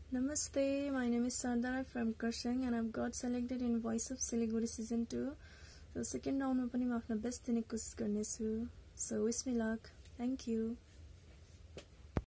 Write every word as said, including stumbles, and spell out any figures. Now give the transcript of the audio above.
Namaste, my name is Sardara from Kharsaङ and I've got selected in Voice of Siliguri season two. So second round ma pani ma afno best dine kosas garnechu. So wish me luck. Thank you.